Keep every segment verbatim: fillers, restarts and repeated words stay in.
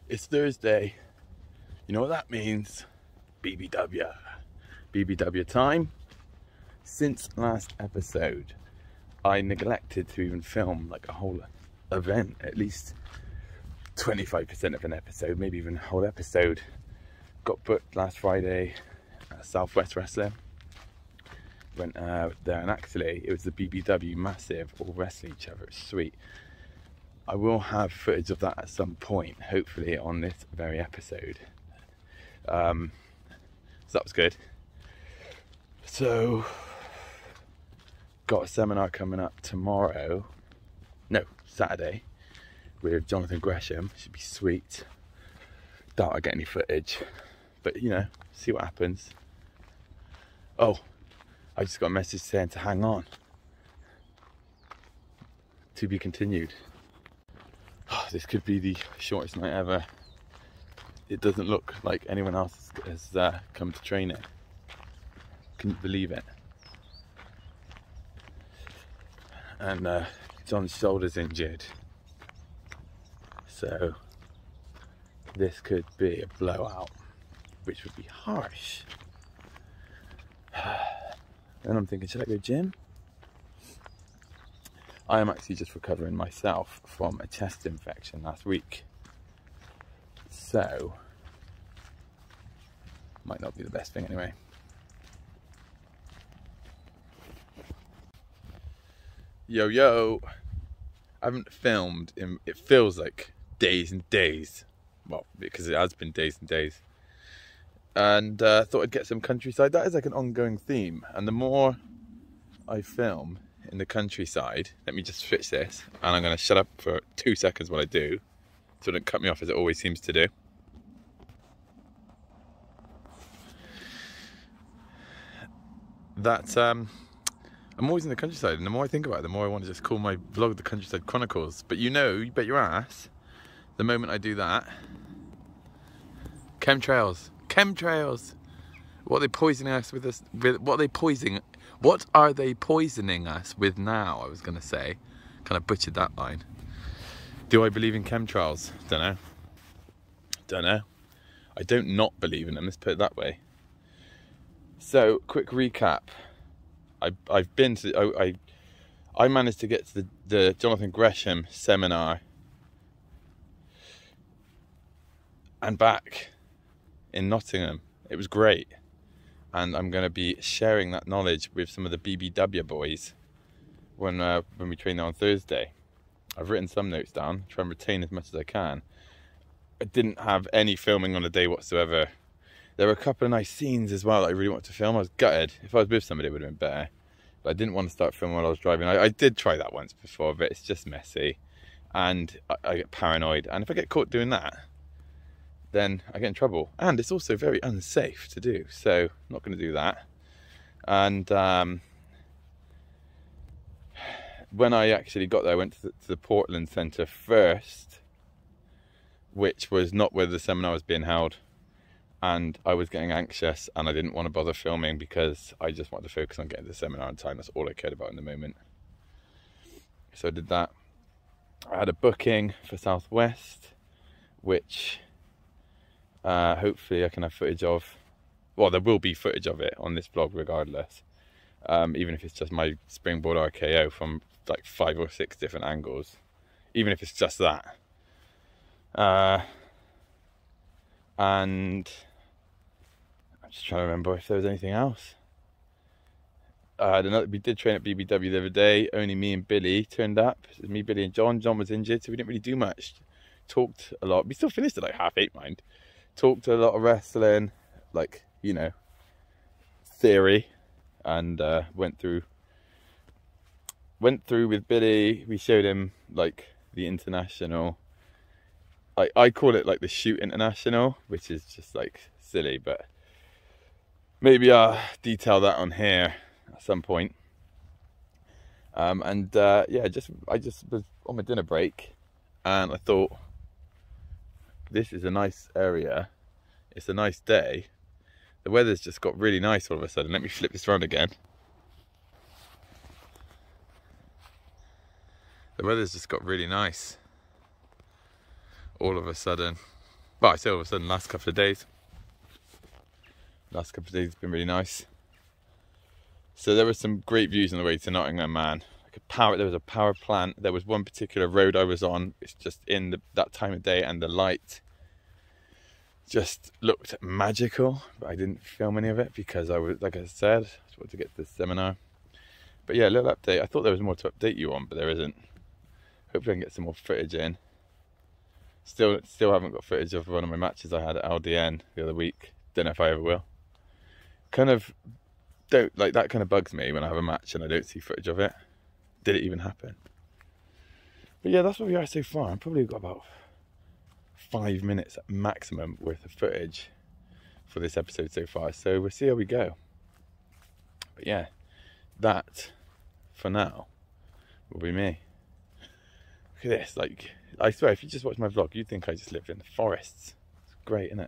It's Thursday. You know what that means? B B W. B B W time. Since last episode, I neglected to even film like a whole event, at least twenty-five percent of an episode, maybe even a whole episode. Got booked last Friday at Southwest Wrestling. Went uh, there, and actually it was the B B W Massive, all wrestling each other. It was sweet. I will have footage of that at some point, hopefully on this very episode. Um, so that was good. So, got a seminar coming up tomorrow, no, Saturday, with Jonathan Gresham. Should be sweet. Doubt I get any footage, but you know, see what happens. Oh, I just got a message saying to hang on. To be continued. Oh, this could be the shortest night ever. It doesn't look like anyone else has uh, come to train it. Couldn't believe it. And uh, John's shoulder's injured. So this could be a blowout, which would be harsh. Then I'm thinking, should I go gym? I am actually just recovering myself from a chest infection last week. So, might not be the best thing anyway. Yo, yo. I haven't filmed in, it feels like days and days. Well, because it has been days and days. And I uh, thought I'd get some countryside. That is like an ongoing theme. And the more I film in the countryside, let me just switch this, and I'm going to shut up for two seconds while I do, so it don't cut me off as it always seems to do. That um, I'm always in the countryside, and the more I think about it, the more I want to just call my vlog the Countryside Chronicles. But you know, you bet your ass, the moment I do that, chemtrails, chemtrails. What are they poisoning us with this? With what are they poisoning? What are they poisoning us with now? I was going to say, kind of butchered that line. Do I believe in chemtrails? Don't know. Don't know. I don't not believe in them. Let's put it that way. So, quick recap. I I've been to. I I, I managed to get to the, the Jonathan Gresham seminar and back in Nottingham. It was great. And I'm going to be sharing that knowledge with some of the B B W boys when uh, when we train there on Thursday. I've written some notes down, try and retain as much as I can. I didn't have any filming on the day whatsoever. There were a couple of nice scenes as well that I really wanted to film. I was gutted. If I was with somebody, it would have been better. But I didn't want to start filming while I was driving. I, I did try that once before, but it's just messy. And I, I get paranoid. And if I get caught doing that, then I get in trouble. And it's also very unsafe to do, so I'm not going to do that. And um, when I actually got there, I went to the, to the Portland Centre first, which was not where the seminar was being held. And I was getting anxious, and I didn't want to bother filming because I just wanted to focus on getting to the seminar on time. That's all I cared about in the moment. So I did that. I had a booking for Southwest, which Uh, hopefully I can have footage of. Well, there will be footage of it on this vlog regardless. Um, even if it's just my springboard R K O from like five or six different angles. Even if it's just that. Uh, and I'm just trying to remember if there was anything else. Uh, another, we did train at B B W the other day. Only me and Billy turned up. It was me, Billy and John. John was injured, so we didn't really do much. Talked a lot. We still finished at like half eight, mind. Talked a lot of wrestling, like, you know, theory, and uh, went through, went through with Billy. We showed him like the international, I, I call it like the shoot international, which is just like silly, but maybe I'll detail that on here at some point. Um, and uh, yeah, just I just was on my dinner break, and I thought, this is a nice area, it's a nice day, the weather's just got really nice all of a sudden. Let me flip this around again. The weather's just got really nice all of a sudden. But I say all of a sudden, last couple of days, last couple of days has been really nice. So there were some great views on the way to Nottingham, man. Like a power, there was a power plant. There was one particular road I was on. It's just in the, that time of day, and the light just looked magical. But I didn't film any of it because I was, like I said, I just wanted to get to the seminar. But yeah, a little update. I thought there was more to update you on, but there isn't. Hopefully I can get some more footage in. Still, still haven't got footage of one of my matches I had at L D N the other week. Don't know if I ever will. Kind of don't like that. Kind of bugs me when I have a match and I don't see footage of it. Did it even happen? But yeah, that's where we are so far. I've probably got about five minutes at maximum worth of footage for this episode so far. So we'll see how we go. But yeah, that for now will be me. Look at this, like, I swear, if you just watch my vlog, you'd think I just lived in the forests. It's great, isn't it?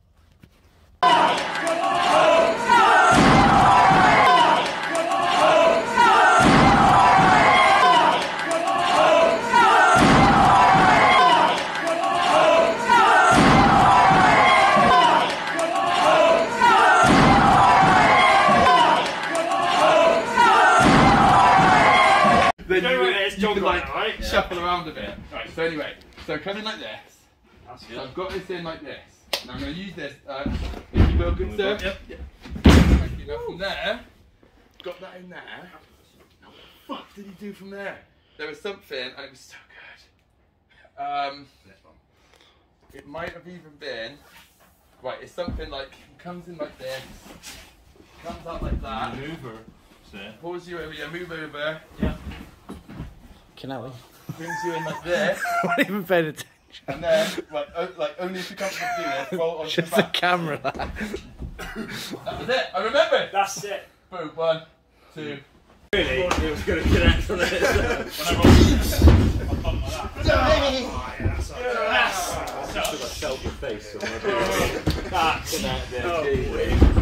Then you, you, you can like right? shuffle yeah. around a bit. Right. So anyway, so come in like this. That's good. So I've got this in like this. And I'm going to use this, uh, if you will, good sir. Yep. Yep. Thank you. Now from there, got that in there. Now what the fuck did he do from there? There was something, and it was so good. Um, it might have even been, right, it's something like, it comes in like this, comes out like that. Move over. Pulls you over, yeah, move over. Yeah. Canally. Brings you in like this. I'm not even paying attention. And then, like, o like only if you come to do this, roll onto Just the back. the camera. That was it. I remember. That's it. Boom. One, two. Really? It was going to connect on it. When I rolled on like that. Oh, yeah, that's all right. That's just because I felt your face. So that's connect there. Oh,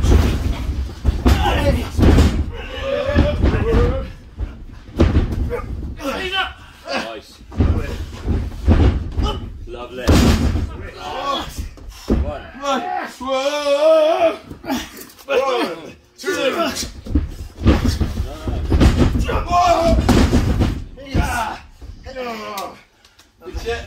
nice. Lovely. Oh. One. Whoa. One, two. Good shit.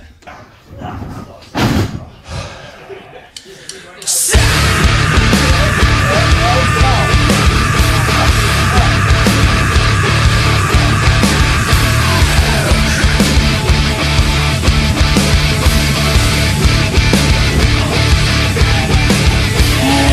Yeah.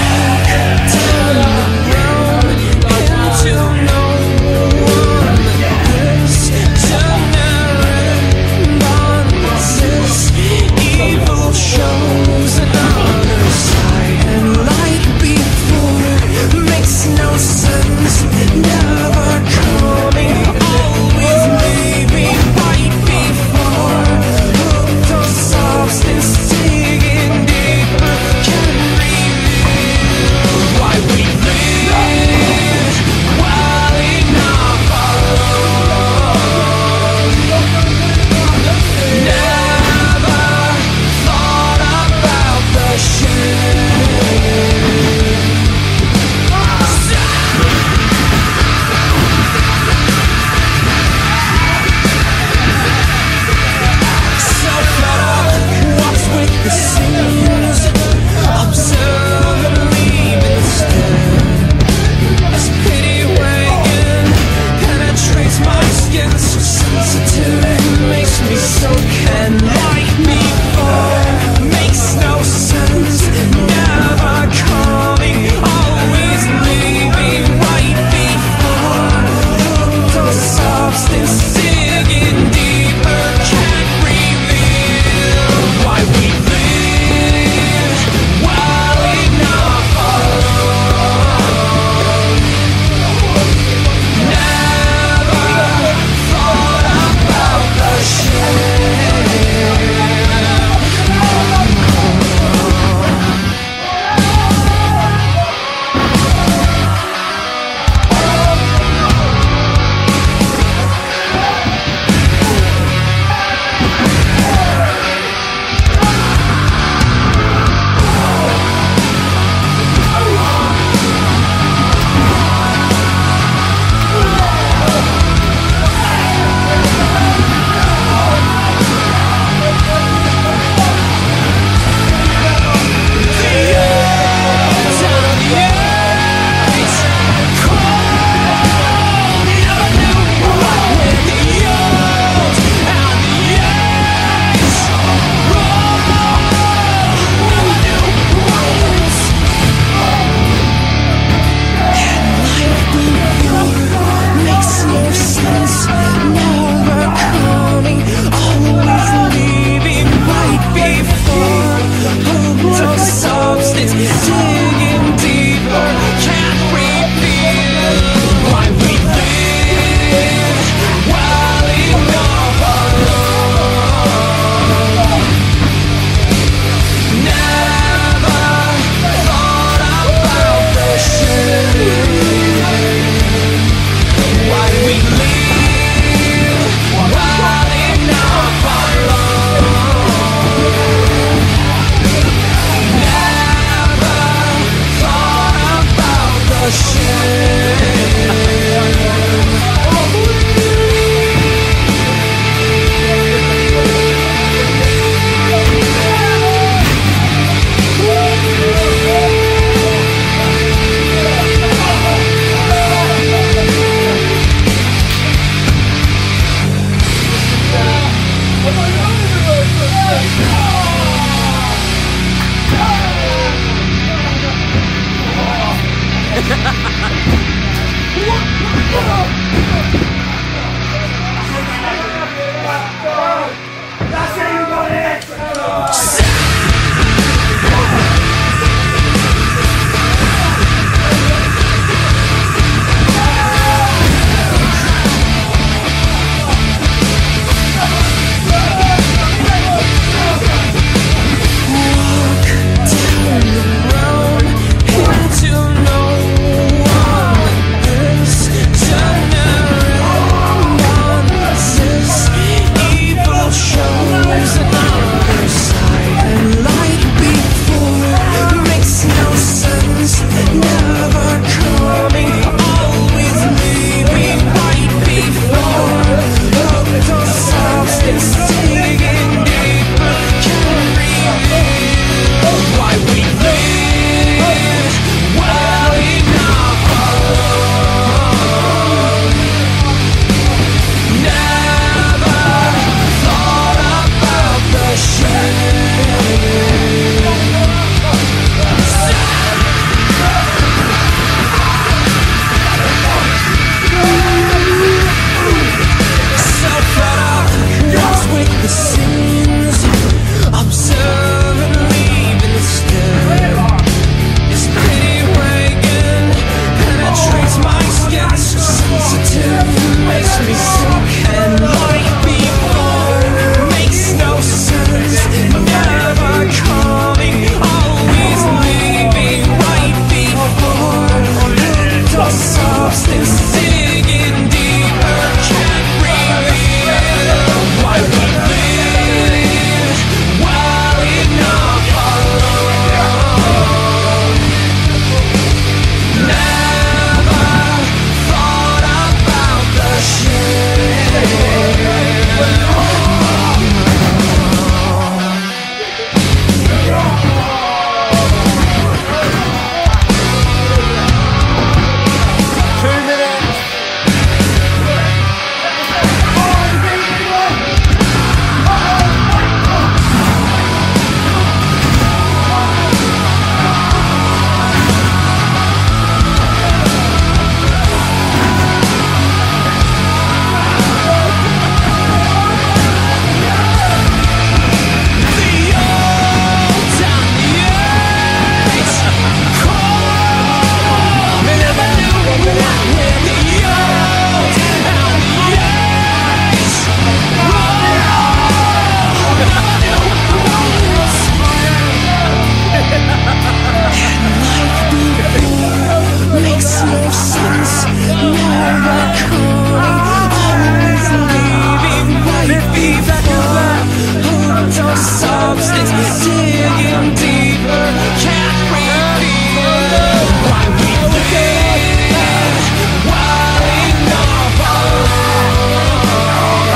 distance, digging deeper, can't reveal why we live, why enough alone.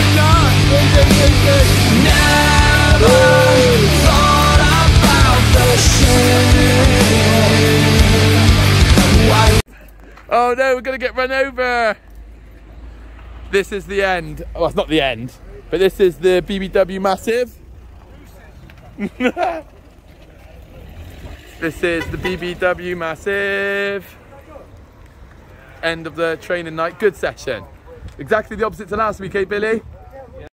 Never thought about the shame. Why? Oh no, we're gonna get run over. This is the end. Oh, it's not the end, but this is the B B W Massive. This is the B B W Massive. End of the training night. Good session. Exactly the opposite to last week, eh, Billy?